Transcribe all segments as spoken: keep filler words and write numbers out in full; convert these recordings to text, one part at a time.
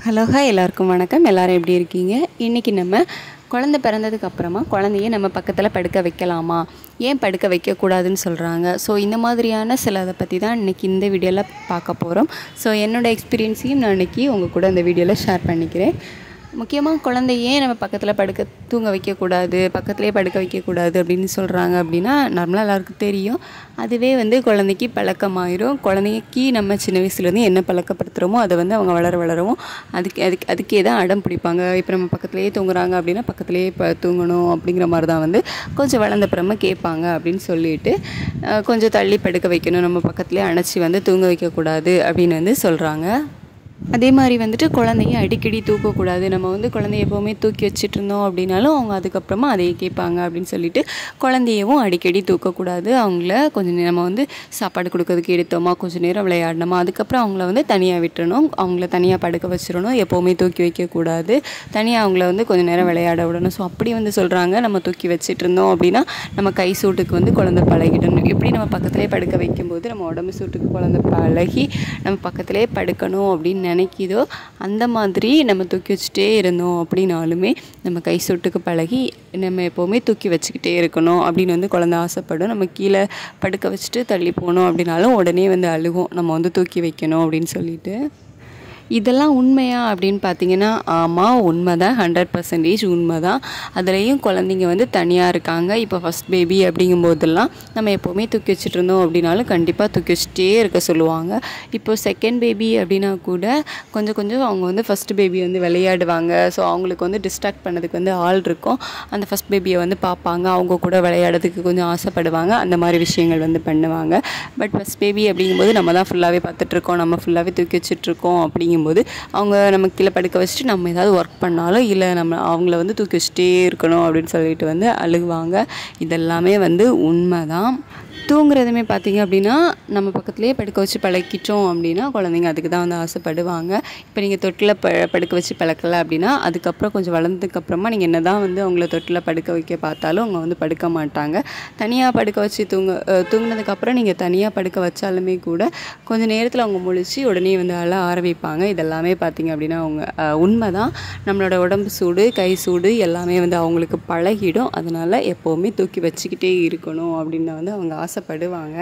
Hello hi எல்லாருக்கும் வணக்கம். எல்லோரும் எப்படி இருக்கீங்க? இன்றைக்கி நம்ம குழந்தை பிறந்ததுக்கு அப்புறமா குழந்தைய நம்ம பக்கத்தில் படுக்க வைக்கலாமா, ஏன் படுக்க வைக்கக்கூடாதுன்னு சொல்கிறாங்க. ஸோ இந்த மாதிரியான சில அதை பற்றி தான் இன்றைக்கி இந்த வீடியோவில் பார்க்க போகிறோம். ஸோ என்னோடய எக்ஸ்பீரியன்ஸையும் நான் இன்றைக்கி உங்கள் கூட இந்த வீடியோவில் ஷேர் பண்ணிக்கிறேன். முக்கியமாக குழந்தைய ஏன் நம்ம பக்கத்தில் படுக்க தூங்க வைக்கக்கூடாது, பக்கத்துலேயே படுக்க வைக்கக்கூடாது அப்படின்னு சொல்கிறாங்க அப்படின்னா, நார்மலாக எல்லாருக்கும் தெரியும். அதுவே வந்து குழந்தைக்கு பழக்கமாயிரும். குழந்தைக்கு நம்ம சின்ன வயசுலேருந்து என்ன பழக்கப்படுத்துகிறோமோ அதை வந்து அவங்க வளர வளரவும் அதுக்கு அதுக்கு அதுக்கே தான் அடம் பிடிப்பாங்க. இப்போ நம்ம பக்கத்துலேயே தூங்குறாங்க அப்படின்னா பக்கத்துலேயே இப்போ தூங்கணும் அப்படிங்கிற மாதிரி தான் வந்து கொஞ்சம் வளர்ந்தப்புறமா கேட்பாங்க அப்படின்னு சொல்லிட்டு கொஞ்சம் தள்ளி படுக்க வைக்கணும், நம்ம பக்கத்துலேயே அணைச்சி வந்து தூங்க வைக்கக்கூடாது அப்படின்னு வந்து சொல்கிறாங்க. அதே மாதிரி வந்துட்டு குழந்தைய அடிக்கடி தூக்கக்கூடாது. நம்ம வந்து குழந்தைய எப்போவுமே தூக்கி வச்சுட்டு இருந்தோம் அப்படின்னாலும் அவங்க அதுக்கப்புறமா அதையே கேட்பாங்க அப்படின்னு சொல்லிட்டு குழந்தையவும் அடிக்கடி தூக்கக்கூடாது. அவங்கள கொஞ்சம் நம்ம வந்து சாப்பாடு கொடுக்கறதுக்கு எடுத்தோமா, கொஞ்சம் நேரம் விளையாடணுமா, அதுக்கப்புறம் அவங்கள வந்து தனியாக விட்டுறணும். அவங்கள தனியாக படுக்க வச்சிடணும். எப்போவுமே தூக்கி வைக்கக்கூடாது. தனியாக அவங்கள வந்து கொஞ்சம் நேரம் விளையாட விடணும். ஸோ அப்படி வந்து சொல்கிறாங்க. நம்ம தூக்கி வச்சுட்டு இருந்தோம் அப்படின்னா நம்ம கை சூட்டுக்கு வந்து குழந்தை பழகிடணும். எப்படி நம்ம பக்கத்துலேயே படுக்க வைக்கும்போது நம்ம உடம்பு சூட்டுக்கு குழந்தை பழகி நம்ம பக்கத்துலேயே படுக்கணும் அப்படின்னு நினைக்கிதோ அந்த மாதிரி நம்ம தூக்கி வச்சுட்டே இருந்தோம் அப்படின்னாலுமே நம்ம கை சொட்டுக்கு பழகி நம்ம எப்போவுமே தூக்கி வச்சுக்கிட்டே இருக்கணும் அப்படின்னு வந்து குழந்தை ஆசைப்படும். நம்ம கீழே படுக்க வச்சுட்டு தள்ளி போனோம் அப்படின்னாலும் உடனே வந்து அழுகும், நம்ம வந்து தூக்கி வைக்கணும் அப்படின்னு சொல்லிட்டு. இதெல்லாம் உண்மையா அப்படின்னு பார்த்தீங்கன்னா ஆமாம், உண்மை தான். ஹண்ட்ரட் பர்சன்டேஜ் உண்மை தான். அதுலேயும் குழந்தைங்க வந்து தனியாக இருக்காங்க. இப்போ ஃபஸ்ட் பேபி அப்படிங்கும்போதெல்லாம் நம்ம எப்போவுமே தூக்கி வச்சுட்டு இருந்தோம் அப்படின்னாலும் கண்டிப்பாக தூக்கி வச்சுட்டே இருக்க சொல்லுவாங்க. இப்போ செகண்ட் பேபி அப்படின்னா கூட கொஞ்சம் கொஞ்சம் அவங்க வந்து ஃபஸ்ட் பேபி வந்து விளையாடுவாங்க. ஸோ அவங்களுக்கு வந்து டிஸ்ட்ராக்ட் பண்ணதுக்கு வந்து ஆள் இருக்கும். அந்த ஃபஸ்ட் பேபியை வந்து பார்ப்பாங்க, அவங்க கூட விளையாடுறதுக்கு கொஞ்சம் ஆசைப்படுவாங்க. அந்த மாதிரி விஷயங்கள் வந்து பண்ணுவாங்க. பட் ஃபஸ்ட் பேபி அப்படிங்கும்போது நம்ம தான் ஃபுல்லாகவே பார்த்துட்ருக்கோம், நம்ம ஃபுல்லாகவே தூக்கி வச்சுட்ருக்கோம் அப்படிங்கும்போது அவங்க நம்ம கீழே படுக்க வச்சுட்டு நம்ம ஏதாவது ஒர்க் பண்ணாலும் இல்லை நம்ம அவங்கள வந்து தூக்கி வச்சுட்டே இருக்கணும் அப்படின்னு சொல்லிட்டு வந்து அழுகுவாங்க. இதெல்லாமே வந்து உண்மை தான். தூங்குறதுமே பார்த்திங்க அப்படின்னா நம்ம பக்கத்துலேயே படுக்க வச்சு பழக்கிட்டோம் அப்படின்னா குழந்தைங்க அதுக்கு தான் வந்து ஆசைப்படுவாங்க. இப்போ நீங்கள் தொட்டில் ப படுக்க வச்சு பழக்கலை அப்படின்னா அதுக்கப்புறம் கொஞ்சம் வளர்ந்ததுக்கப்புறமா நீங்கள் என்ன தான் வந்து அவங்கள தொட்டில் படுக்க வைக்க பார்த்தாலும் அவங்க வந்து படுக்க மாட்டாங்க. தனியாக படுக்க வச்சு தூங்க தூங்கினதுக்கப்புறம் நீங்கள் தனியாக படுக்க வச்சாலுமே கூட கொஞ்சம் நேரத்தில் அவங்க முழிச்சு உடனே வந்து அழ ஆரம்பிப்பாங்க. இதெல்லாமே பார்த்திங்க அப்படின்னா அவங்க உண்மை தான். நம்மளோட உடம்பு சூடு, கை சூடு எல்லாமே வந்து அவங்களுக்கு பழகிடும். அதனால் எப்போவுமே தூக்கி வச்சுக்கிட்டே இருக்கணும் அப்படின்னு வந்து அவங்க ஆசைப்படுவாங்க.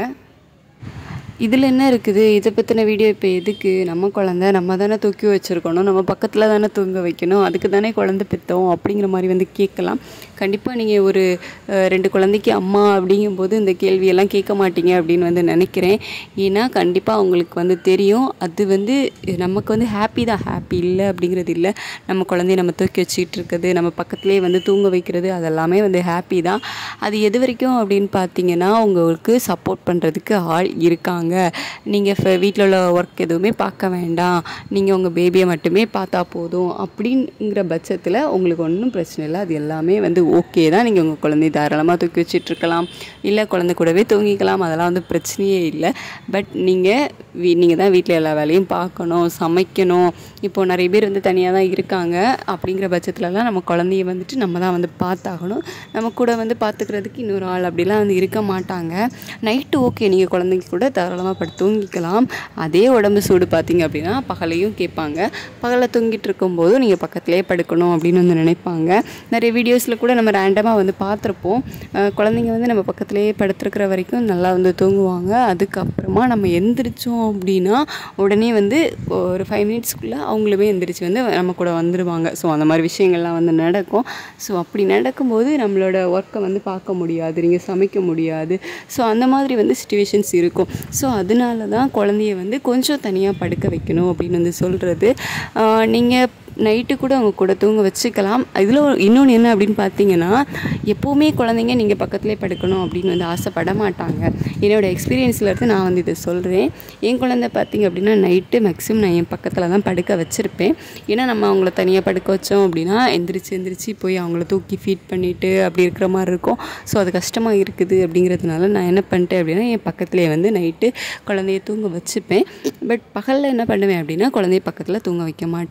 இதில் என்ன இருக்குது, இதை பற்றின வீடியோ இப்போ எதுக்கு? நம்ம குழந்த நம்ம தானே தூக்கி வச்சுருக்கணும், நம்ம பக்கத்தில் தானே தூங்க வைக்கணும், அதுக்கு தானே குழந்தை பெற்றோம் அப்படிங்கிற மாதிரி வந்து கேட்கலாம். கண்டிப்பாக நீங்கள் ஒரு ரெண்டு குழந்தைக்கு அம்மா அப்படிங்கும்போது இந்த கேள்வியெல்லாம் கேட்க மாட்டீங்க அப்படின்னு வந்து நினைக்கிறேன். ஏன்னா கண்டிப்பாக அவங்களுக்கு வந்து தெரியும் அது வந்து நமக்கு வந்து ஹாப்பி தான், ஹாப்பி இல்லை அப்படிங்கிறது இல்லை. நம்ம குழந்தைய நம்ம தூக்கி வச்சுக்கிட்டு இருக்கிறது, நம்ம பக்கத்துலேயே வந்து தூங்க வைக்கிறது அதெல்லாமே வந்து ஹாப்பி தான். அது எது வரைக்கும் அப்படின்னு பார்த்தீங்கன்னா உங்களுக்கு சப்போர்ட் பண்ணுறதுக்கு ஆள் இருக்காங்க. நீங்கள் இப்போ வீட்டில் உள்ள ஒர்க் எதுவுமே பார்க்க வேண்டாம், நீங்கள் உங்கள் பேபியை மட்டுமே பார்த்தா போதும் அப்படிங்கிற பட்சத்தில் உங்களுக்கு ஒன்றும் பிரச்சனை இல்லை. அது எல்லாமே வந்து ஓகே தான். நீங்கள் உங்கள் குழந்தைய தாராளமாக தூக்கி வச்சிட்ருக்கலாம், இல்லை குழந்தை கூடவே தூங்கிக்கலாம், அதெல்லாம் வந்து பிரச்சனையே இல்லை. பட் நீங்கள் வீ நீங்கள் தான் வீட்டில் எல்லா வேலையும் பார்க்கணும், சமைக்கணும். இப்போது நிறைய பேர் வந்து தனியாக தான் இருக்காங்க. அப்படிங்கிற பட்சத்துலலாம் நம்ம குழந்தைய வந்துட்டு நம்ம தான் வந்து பார்த்தாகணும். நம்ம கூட வந்து பார்த்துக்கிறதுக்கு இன்னொரு ஆள் அப்படிலாம் வந்து இருக்க மாட்டாங்க. நைட்டு ஓகே, நீங்கள் குழந்தைங்க கூட தாராளமாக படுத்து தூங்கிக்கலாம். அதே உடம்பு சூடு பார்த்திங்க அப்படின்னா பகலையும் கேட்பாங்க. பகலில் தூங்கிட்டு இருக்கும்போது நீங்கள் பக்கத்துலேயே படுக்கணும் அப்படின்னு வந்து நினைப்பாங்க. நிறைய வீடியோஸில் கூட நம்ம ரேண்டமாக வந்து பார்த்துருப்போம். குழந்தைங்க வந்து நம்ம பக்கத்துலேயே படுத்துருக்கிற வரைக்கும் நல்லா வந்து தூங்குவாங்க. அதுக்கப்புறமா நம்ம எந்திரிச்சோம் அப்படின்னா உடனே வந்து ஒரு ஃபைவ் மினிட்ஸ்க்குள்ளே அவங்களுமே எந்திரிச்சு வந்து நம்ம கூட வந்துடுவாங்க. ஸோ அந்த மாதிரி விஷயங்கள்லாம் வந்து நடக்கும். ஸோ அப்படி நடக்கும்போது நம்மளோட ஒர்க்கை வந்து பார்க்க முடியாது, நீங்கள் சமைக்க முடியாது. ஸோ அந்த மாதிரி வந்து சிச்சுவேஷன்ஸ் இருக்கும். ஸோ அதனால தான் குழந்தைய வந்து கொஞ்சம் தனியாக படுக்க வைக்கணும் அப்படின்னு வந்து சொல்கிறது. நீங்கள் நைட்டு கூட அவங்க கூட தூங்க வச்சுக்கலாம். இதில் இன்னொன்று என்ன அப்படின்னு பார்த்தீங்கன்னா எப்போவுமே குழந்தைங்க நீங்கள் பக்கத்துலேயே படுக்கணும் அப்படின்னு வந்து ஆசைப்பட மாட்டாங்க. என்னோடய எக்ஸ்பீரியன்ஸில் இருந்து நான் வந்து இதை சொல்கிறேன். என் குழந்தை பார்த்திங்க அப்படின்னா நைட்டு மேக்ஸிமம் நான் என் பக்கத்தில் தான் படுக்க வச்சுருப்பேன். ஏன்னா நம்ம அவங்கள தனியாக படுக்க வச்சோம் அப்படின்னா எந்திரிச்சு எந்திரிச்சு போய் அவங்கள தூக்கி ஃபீட் பண்ணிவிட்டு அப்படி இருக்கிற மாதிரி இருக்கும். ஸோ அது கஷ்டமாக இருக்குது அப்படிங்கிறதுனால நான் என்ன பண்ணிட்டேன் அப்படின்னா என் பக்கத்துலேயே வந்து நைட்டு குழந்தைய தூங்க வச்சுப்பேன். பட் பகலில் என்ன பண்ணுவேன் அப்படின்னா குழந்தைய பக்கத்தில் தூங்க வைக்க மாட்டேன்.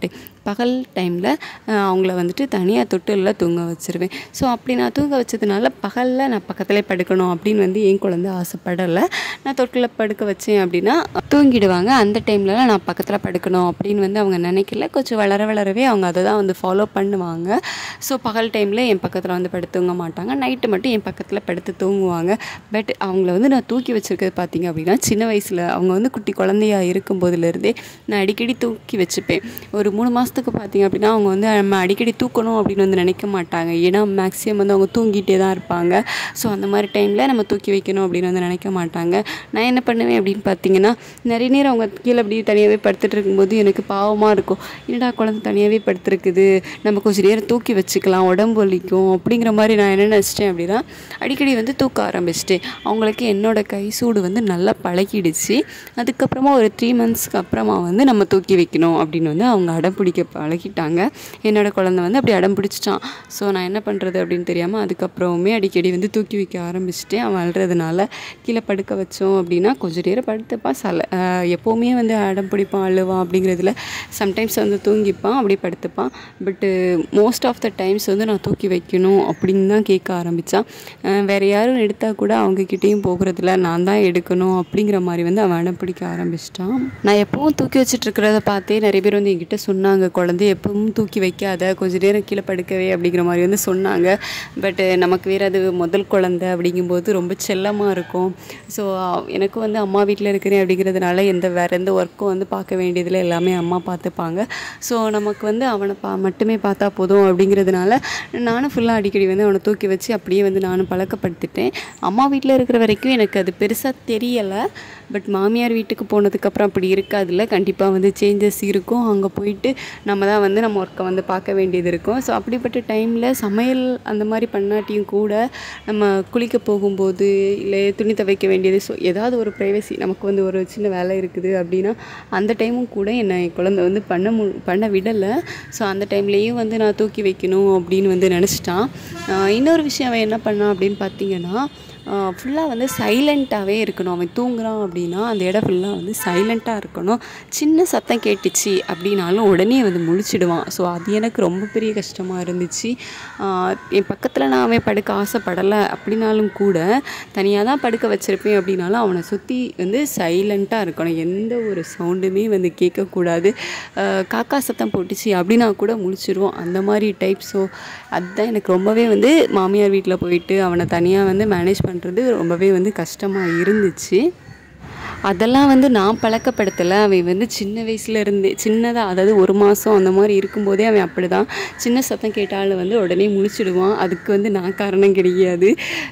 பகல் டைமில் அவங்கள வந்துட்டு தனியாக தொட்டிலில் தூங்க வச்சுருவேன். ஸோ அப்படி நான் தூங்க வச்சதுனால பகலில் நான் பக்கத்துலேயே படுக்கணும் அப்படின்னு வந்து என் குழந்தை ஆசைப்படலை. நான் தொட்டிலில் படுக்க வச்சேன் அப்படின்னா தூங்கிடுவாங்க. அந்த டைம்லலாம் நான் பக்கத்தில் படுக்கணும் அப்படின்னு வந்து அவங்க நினைக்கல. கொஞ்சம் வளர வளரவே அவங்க அதை தான் வந்து ஃபாலோ பண்ணுவாங்க. ஸோ பகல் டைமில் என் பக்கத்தில் வந்து படுத்து தூங்க மாட்டாங்க. நைட்டு மட்டும் என் பக்கத்தில் படுத்து தூங்குவாங்க. பட் அவங்கள வந்து நான் தூக்கி வச்சுருக்கிறது பார்த்திங்க அப்படின்னா சின்ன வயசில் அவங்க வந்து குட்டி குழந்தையாக இருக்கும்போதுலேருந்தே நான் அடிக்கடி தூக்கி வச்சுப்பேன். ஒரு மூணு மாதத்துக்கு பார்த்திங்க அப்படின்னா அவங்க வந்து நம்ம அடிக்கடி தூக்கணும் அப்படின்னு வந்து நினைக்க மாட்டாங்க. ஏன்னா மேக்ஸிமம் வந்து அவங்க தூங்கிட்டே தான் இருப்பாங்க. ஸோ அந்த மாதிரி டைமில் நம்ம தூக்கி வைக்கணும் அப்படின்னு வந்து நினைக்க மாட்டாங்க. நான் என்ன பண்ணுவேன் அப்படின்னு பார்த்தீங்கன்னா நிறைய நேரம் அவங்க கீழே அப்படி தனியாகவே படுத்துட்டு இருக்கும்போது எனக்கு பாவமாக இருக்கும். என்னடா குழந்தை தனியாகவே படுத்துருக்குது, நம்ம கொஞ்சம் நேரம் தூக்கி வச்சுக்கலாம், உடம்பு வலிக்கும் அப்படிங்கிற மாதிரி நான் என்ன நினச்சிட்டேன் அப்படின்னா அடிக்கடி வந்து தூக்க ஆரம்பிச்சிட்டேன். அவங்களுக்கு என்னோடய கை சூடு வந்து நல்லா பழகிடுச்சு. அதுக்கப்புறமா ஒரு த்ரீ மந்த்ஸ்க்கு அப்புறமா வந்து நம்ம தூக்கி வைக்கணும் அப்படின்னு வந்து அவங்க அடம் பிடிக்க பழகிட்டாங்க. என்னோடய குழந்தை வந்து அப்படி அடம் பிடிச்சிட்டான். ஸோ நான் என்ன பண்ணுறது அப்படின்னு தெரியாமல் அதுக்கப்புறமே அடிக்கடி வந்து தூக்கி வைக்க ஆரம்பிச்சிட்டேன். அவன் அழுறதுனால கீழே படுக்க வச்சோம் அப்படின்னா கொஞ்சம் நேரம் படுத்துப்பான். சல எப்போவுமே வந்து அடம் பிடிப்பான், அழுவான் அப்படிங்கிறதுல சம்டைம்ஸ் வந்து தூங்கிப்பான், அப்படியே படுத்துப்பான். பட்டு மோஸ்ட் ஆஃப் த டைம்ஸ் வந்து நான் தூக்கி வைக்கணும் அப்படின்னு தான் கேட்க ஆரம்பித்தான். வேறு யாரும் எடுத்தால் கூட அவங்கக்கிட்டேயும் போகிறதில்ல, நான் தான் எடுக்கணும் அப்படிங்கிற மாதிரி வந்து அவன் அடம் பிடிக்க ஆரம்பிச்சிட்டான். நான் எப்பவும் தூக்கி வச்சுட்ருக்கிறத பார்த்தே நிறைய பேர் வந்து என்கிட்ட சொன்னாங்க, குழந்தைய எப்பவும் தூக்கி வைக்காத, கொஞ்சம் நேரம் கீழே படுக்கவே அப்படிங்கிற மாதிரி வந்து சொன்னாங்க. பட்டு நமக்கு வேறு அது முதல் குழந்தை அப்படிங்கும்போது ரொம்ப செல்லமாக இருக்கும். ஸோ எனக்கும் வந்து அம்மா வீட்டில் இருக்கிறேன் அப்படிங்கிறதுனால எந்த வேறு எந்த ஒர்க்கும் வந்து பார்க்க வேண்டியதில் எல்லாமே அம்மா பார்த்துப்பாங்க. ஸோ நமக்கு வந்து அவனை பா மட்டுமே பார்த்தா போதும் அப்படிங்கிறதுனால நானும் ஃபுல்லாக அடிக்கடி வந்து அவனை தூக்கி வச்சு அப்படியே வந்து நானும் பழக்கப்படுத்திட்டேன். அம்மா வீட்டில் இருக்கிற வரைக்கும் எனக்கு அது பெருசாக தெரியலை. பட் மாமியார் வீட்டுக்கு போனதுக்கப்புறம் அப்படி இருக்காதுல்ல, கண்டிப்பாக வந்து சேஞ்சஸ் இருக்கும். அங்கே போயிட்டு நம்ம தான் வந்து நம்ம ஒர்க்கை வந்து பார்க்க வேண்டியது இருக்கும். ஸோ அப்படிப்பட்ட டைமில் சமையல் அந்த மாதிரி பண்ணாட்டியும் கூட நம்ம குளிக்க போகும்போது இல்லை துணி துவைக்க வேண்டியது, ஸோ ஏதாவது ஒரு ப்ரைவசி நமக்கு வந்து ஒரு சின்ன வேலை இருக்குது அப்படின்னா அந்த டைமும் கூட என்னை என் குழந்தை வந்து பண்ண மு பண்ண விடலை. ஸோ அந்த டைம்லேயும் வந்து நான் தூக்கி வைக்கணும் அப்படின்னு வந்து நினச்சிட்டான். இன்னொரு விஷயம் அவன் என்ன பண்ணான் அப்படின்னு பார்த்தீங்கன்னா ஃபுல்லாக வந்து சைலண்ட்டாகவே இருக்கணும். அவன் தூங்குறான் அப்படின்னா அந்த இடம் ஃபுல்லாக வந்து சைலண்ட்டாக இருக்கணும். சின்ன சத்தம் கேட்டுச்சு அப்படின்னாலும் உடனே வந்து முழிச்சிடுவான். ஸோ அது எனக்கு ரொம்ப பெரிய கஷ்டமாக இருந்துச்சு. என் பக்கத்தில் நான் அவன் படுக்க ஆசைப்படலை அப்படின்னாலும் கூட தனியாக தான் படுக்க வச்சுருப்பேன் அப்படின்னாலும் அவனை சுற்றி வந்து சைலண்ட்டாக இருக்கணும். எந்த ஒரு சவுண்டுமே வந்து கேட்கக்கூடாது. காக்கா சத்தம் போட்டுச்சு அப்படின்னா கூட முழிச்சிடுவோம், அந்த மாதிரி டைப். ஸோ அதுதான் எனக்கு ரொம்பவே வந்து மாமியார் வீட்டில் போயிட்டு அவனை தனியாக வந்து மேனேஜ் பண்ணுறது ரொம்பவே வந்து கஷ்டமாக இருந்துச்சு. அதெல்லாம் வந்து நான் பழக்கப்படுத்தலை. அவன் வந்து சின்ன வயசுலேருந்தே சின்னதாக, அதாவது ஒரு மாதம் அந்த மாதிரி இருக்கும்போதே அவன் அப்படி தான். சின்ன சத்தம் கேட்டாலும் வந்து உடனே முழிச்சிடுவான். அதுக்கு வந்து நான் காரணம் கிடையாது.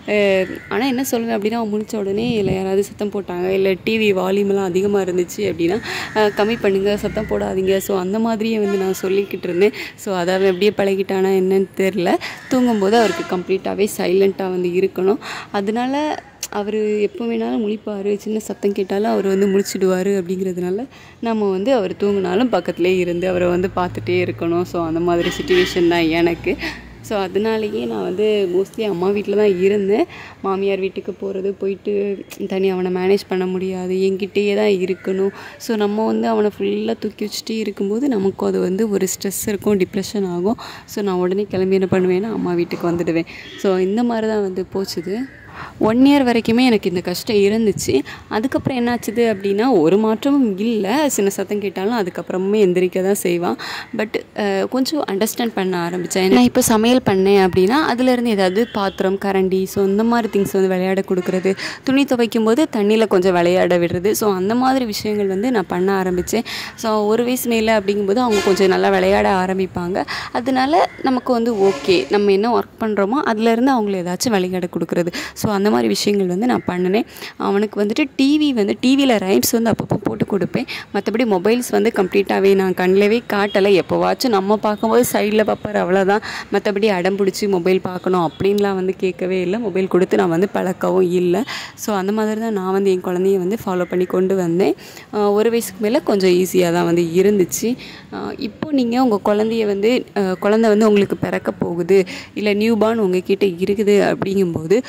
ஆனால் என்ன சொல்லுவேன் அப்படின்னா அவன் முழிச்ச உடனே இல்லை யாராவது சத்தம் போட்டாங்க இல்லை டிவி வால்யூமெல்லாம் அதிகமாக இருந்துச்சு அப்படின்னா கம்மி பண்ணுங்கள், சத்தம் போடாதீங்க. ஸோ அந்த மாதிரியே வந்து நான் சொல்லிக்கிட்டு இருந்தேன். ஸோ அதை அவன் எப்படியே பழகிட்டானா என்னன்னு தெரில. தூங்கும்போது அவருக்கு கம்ப்ளீட்டாகவே சைலண்ட்டாக வந்து இருக்கணும். அதனால அவர் எப்போ வேணாலும் முழிப்பார், சின்ன சத்தம் கேட்டாலும் அவர் வந்து முழிச்சிடுவார். அப்படிங்கிறதுனால நம்ம வந்து அவர் தூங்கினாலும் பக்கத்துலேயே இருந்து அவரை வந்து பார்த்துட்டே இருக்கணும். ஸோ அந்த மாதிரி சிச்சுவேஷன் தான் எனக்கு. ஸோ அதனாலேயே நான் வந்து மோஸ்ட்லி அம்மா வீட்டில் தான் இருந்தேன். மாமியார் வீட்டுக்கு போகிறது போயிட்டு தனியாக அவனை மேனேஜ் பண்ண முடியாது, என்கிட்டயே தான் இருக்கணும். ஸோ நம்ம வந்து அவனை ஃபுல்லாக தூக்கி வச்சுட்டே இருக்கும்போது நமக்கும் அது வந்து ஒரு ஸ்ட்ரெஸ் இருக்கும், டிப்ரெஷன் ஆகும். ஸோ நான் உடனே கிளம்பி என்ன பண்ணுவேன்னா அம்மா வீட்டுக்கு வந்துடுவேன். ஸோ இந்த மாதிரி தான் வந்து போச்சுது. ஒன் இயர் வரைக்குமே எனக்கு இந்த கஷ்டம் இருந்துச்சு. அதுக்கப்புறம் என்னாச்சுது அப்படின்னா ஒரு மாற்றமும் இல்லை. சின்ன சத்தம் கேட்டாலும் அதுக்கப்புறமே எந்திரிக்க தான் செய்வான். பட் கொஞ்சம் அண்டர்ஸ்டாண்ட் பண்ண ஆரம்பித்தேன். நான் இப்போ சமையல் பண்ணேன் அப்படின்னா அதுலேருந்து ஏதாவது பாத்திரம், கரண்டி, ஸோ இந்த மாதிரி திங்ஸ் வந்து விளையாட கொடுக்குறது, துணி துவைக்கும் போது தண்ணியில் கொஞ்சம் விளையாட விடுறது, ஸோ அந்த மாதிரி விஷயங்கள் வந்து நான் பண்ண ஆரம்பித்தேன். ஸோ ஒரு வயசு மேலே அப்படிங்கும்போது அவங்க கொஞ்சம் நல்லா விளையாட ஆரம்பிப்பாங்க. அதனால நமக்கு வந்து ஓகே, நம்ம என்ன ஒர்க் பண்ணுறோமோ அதுலேருந்து அவங்கள ஏதாச்சும் விளையாட கொடுக்குறது, ஸோ அந்த மாதிரி விஷயங்கள் வந்து நான் பண்ணினேன். அவனுக்கு வந்துட்டு டிவி வந்து டிவியில் ரைம்ஸ் வந்து அப்பப்போ போட்டு கொடுப்பேன். மற்றபடி மொபைல்ஸ் வந்து கம்ப்ளீட்டாகவே நான் கண்ணிலவே காட்டலை. எப்போவாச்சும் நம்ம பார்க்கும்போது சைடில் பார்ப்பார், அவ்வளோதான். மற்றபடி அடம் பிடிச்சி மொபைல் பார்க்கணும் அப்படின்லாம் வந்து கேட்கவே இல்லை. மொபைல் கொடுத்து நான் வந்து பழக்கவும் இல்லை. ஸோ அந்த மாதிரி தான் நான் வந்து என் குழந்தைய வந்து ஃபாலோ பண்ணி கொண்டு வந்தேன். ஒரு வயசுக்கு மேலே கொஞ்சம் ஈஸியாக தான் வந்து இருந்துச்சு. இப்போது நீங்கள் உங்கள் குழந்தைய வந்து குழந்தை வந்து உங்களுக்கு பிறக்க போகுது இல்லை நியூ பார்ன் உங்கள் கிட்டே இருக்குது அப்படிங்கும்போது உங்களோட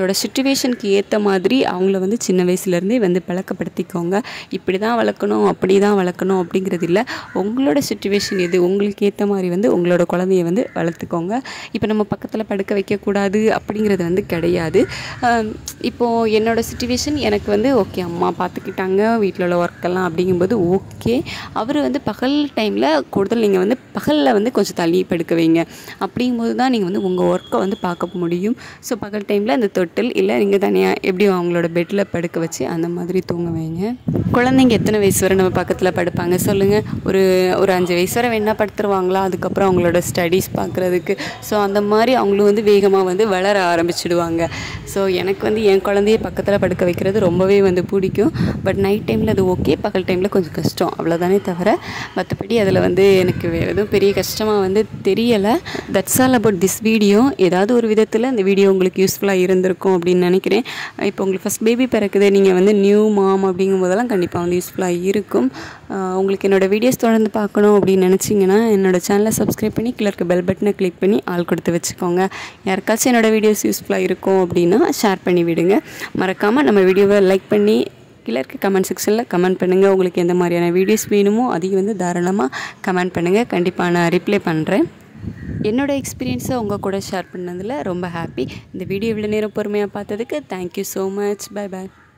அவங்களோட சிச்சுவேஷனுக்கு ஏற்ற மாதிரி அவங்கள வந்து சின்ன வயசுலேருந்தே வந்து பழக்கப்படுத்திக்கோங்க. இப்படி தான் வளர்க்கணும், அப்படி தான் வளர்க்கணும் அப்படிங்கிறது இல்லை. உங்களோட சிச்சுவேஷன் எது, உங்களுக்கு ஏற்ற மாதிரி வந்து உங்களோட குழந்தைய வந்து வளர்த்துக்கோங்க. இப்போ நம்ம பக்கத்தில் படுக்க வைக்கக்கூடாது அப்படிங்கிறது வந்து கிடையாது. இப்போது என்னோடய சிச்சுவேஷன் எனக்கு வந்து ஓகே, அம்மா பார்த்துக்கிட்டாங்க வீட்டில் உள்ள ஒர்க்கெல்லாம் அப்படிங்கும்போது ஓகே. அவர் வந்து பகல் டைமில் கூடுதல் நீங்கள் வந்து பகலில் வந்து கொஞ்சம் தள்ளி படுக்க வைங்க. அப்படிங்கும்போது தான் நீங்கள் வந்து உங்கள் ஒர்க்கை வந்து பார்க்க முடியும். ஸோ பகல் டைமில் அந்த தொட்டில் இல்லை நீங்கள் தனியாக எப்படி அவங்களோட பெட்டில் படுக்க வச்சு அந்த மாதிரி தூங்க வைங்க. குழந்தைங்க எத்தனை வயசு வரை நம்ம பக்கத்தில் படுப்பாங்க சொல்லுங்கள்? ஒரு ஒரு அஞ்சு வயசு வரை வேணா படுத்துருவாங்களா, அதுக்கப்புறம் அவங்களோட ஸ்டடீஸ் பார்க்குறதுக்கு. ஸோ அந்த மாதிரி அவங்களும் வந்து வேகமாக வந்து வளர ஆரம்பிச்சிடுவாங்க. ஸோ எனக்கு வந்து என் குழந்தைய பக்கத்தில் படுக்க வைக்கிறது ரொம்பவே வந்து பிடிக்கும். பட் நைட் டைமில் அது ஓகே, பகல் டைமில் கொஞ்சம் கஷ்டம், அவ்வளோதானே தவிர மற்றபடி அதில் வந்து எனக்கு வேறு எதுவும் பெரிய கஷ்டமாக வந்து தெரியலை. That's all about this video. ஏதாவது ஒரு விதத்தில் இந்த வீடியோ உங்களுக்கு யூஸ்ஃபுல்லாக இருந்திருக்கும் அப்படின்னு நினைக்கிறேன். இப்போ உங்களுக்கு ஃபஸ்ட் பேபி பிறக்குது, நீங்கள் வந்து நியூ மாம் அப்படிங்கும் போதெல்லாம் கண்டிப்பாக வந்து யூஸ்ஃபுல்லாக இருக்கும். உங்களுக்கு என்னோடய வீடியோஸ் தொடர்ந்து பார்க்கணும் அப்படின்னு நினச்சிங்கன்னா என்னோடய சேனலை சப்ஸ்கிரைப் பண்ணி கீழே இருக்க பெல் பட்டனை கிளிக் பண்ணி ஆள் கொடுத்து வச்சுக்கோங்க. யாருக்காச்சும் என்னோடய வீடியோஸ் யூஸ்ஃபுல்லாக இருக்கும் அப்படின்னா ஷேர் பண்ணி விடுங்க. மறக்காமல் நம்ம வீடியோவை லைக் பண்ணி கீழே இருக்க கமெண்ட் செக்ஷனில் கமெண்ட் பண்ணுங்கள். உங்களுக்கு எந்த மாதிரியான வீடியோஸ் வேணுமோ அதையும் வந்து தாராளமாக கமெண்ட் பண்ணுங்கள். கண்டிப்பாக நான் ரிப்ளை பண்ணுறேன். என்னோடய எக்ஸ்பீரியன்ஸை உங்கள் கூட ஷேர் பண்ணதில் ரொம்ப ஹாப்பி. இந்த வீடியோ இவ்வளோ நேரம் பொறுமையாக பார்த்ததுக்கு தேங்க்யூ ஸோ மச். பை பாய்.